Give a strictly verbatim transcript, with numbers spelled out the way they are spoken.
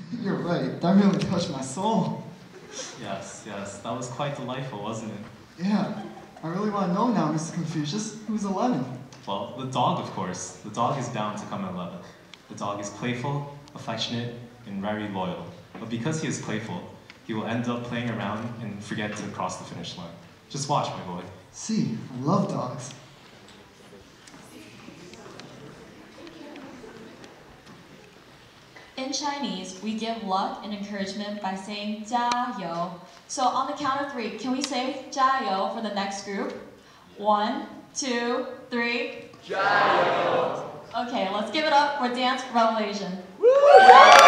You're right. That really touched my soul. Yes, yes. That was quite delightful, wasn't it? Yeah. I really want to know now, Mister Confucius, who's eleven? Well, the dog, of course. The dog is bound to come at eleven. The dog is playful, affectionate, and very loyal. But because he is playful, he will end up playing around and forget to cross the finish line. Just watch, my boy. See, I love dogs. In Chinese, we give luck and encouragement by saying 加油. So on the count of three, can we say 加油 for the next group? One, two, three. 加油! Okay, let's give it up for Dance Revelation. Woo!